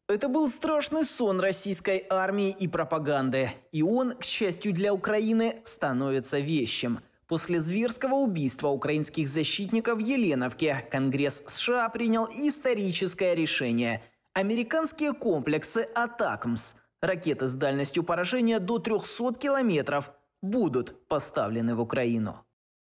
Это был страшный сон российской армии и пропаганды. И он, к счастью для Украины, становится вещим. После зверского убийства украинских защитников в Еленовке Конгресс США принял историческое решение. Американские комплексы «Атакмс», ракеты с дальностью поражения до 300 километров, будут поставлены в Украину.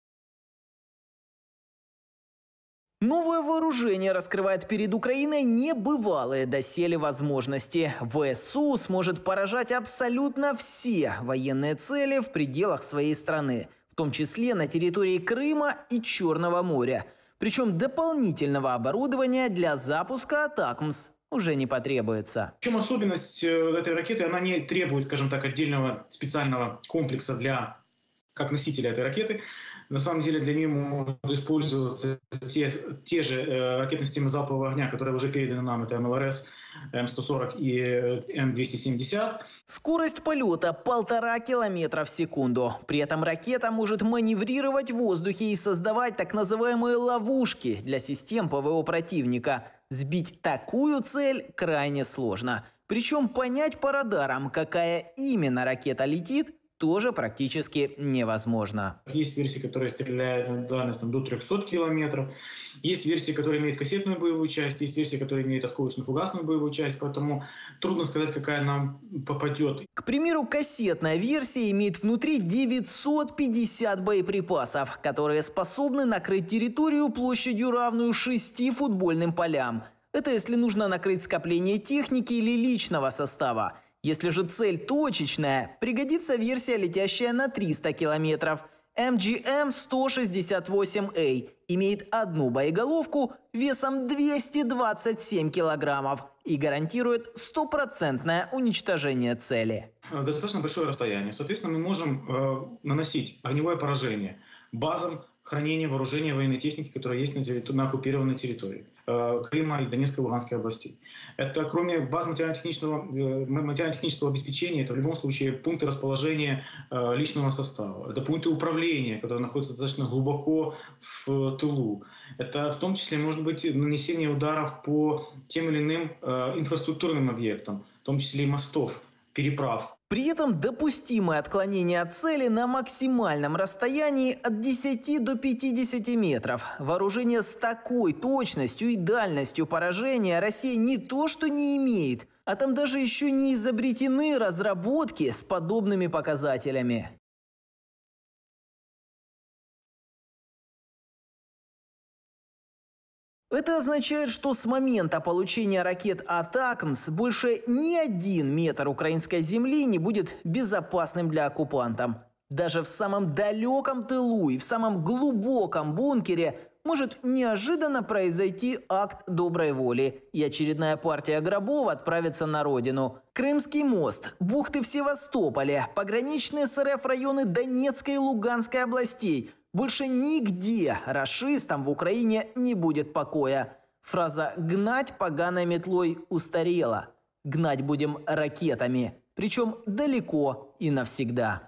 Новое вооружение раскрывает перед Украиной небывалые доселе возможности. ВСУ сможет поражать абсолютно все военные цели в пределах своей страны, в том числе на территории Крыма и Черного моря. Причем дополнительного оборудования для запуска «Атакмс» уже не потребуется. В чем особенность этой ракеты? Она не требует, скажем так, отдельного специального комплекса как носителя этой ракеты. На самом деле для нее могут использоваться те же ракетные системы залпового огня, которые уже переданы нам. Это МЛРС, М140 и М270. Скорость полета 1,5 километра в секунду. При этом ракета может маневрировать в воздухе и создавать так называемые ловушки для систем ПВО противника. Сбить такую цель крайне сложно. Причем понять по радарам, какая именно ракета летит, тоже практически невозможно. Есть версии, которые стреляют на дальность до 300 километров. Есть версии, которые имеют кассетную боевую часть. Есть версии, которые имеют осколочно-фугасную боевую часть. Поэтому трудно сказать, какая нам попадет. К примеру, кассетная версия имеет внутри 950 боеприпасов, которые способны накрыть территорию площадью, равную 6 футбольным полям. Это если нужно накрыть скопление техники или личного состава. Если же цель точечная, пригодится версия, летящая на 300 километров. MGM-168A имеет одну боеголовку весом 227 килограммов и гарантирует стопроцентное уничтожение цели. Достаточно большое расстояние. Соответственно, мы можем наносить огневое поражение базам хранения вооружения военной техники, которая есть на оккупированной территории Крыма и Донецкой и Луганской областей. Это кроме баз материально-технического обеспечения, это в любом случае пункты расположения личного состава. Это пункты управления, которые находятся достаточно глубоко в тылу. Это в том числе может быть нанесение ударов по тем или иным инфраструктурным объектам, в том числе и мостов, переправ. При этом допустимое отклонение от цели на максимальном расстоянии от 10 до 50 метров. Вооружение с такой точностью и дальностью поражения Россия не то что не имеет, а там даже еще не изобретены разработки с подобными показателями. Это означает, что с момента получения ракет «Атакмс» больше ни один метр украинской земли не будет безопасным для оккупантов. Даже в самом далеком тылу и в самом глубоком бункере может неожиданно произойти акт доброй воли, и очередная партия гробов отправится на родину. Крымский мост, бухты в Севастополе, пограничные с РФ районы Донецкой и Луганской областей – больше нигде рашистам в Украине не будет покоя. Фраза «гнать поганой метлой» устарела. Гнать будем ракетами. Причем далеко и навсегда.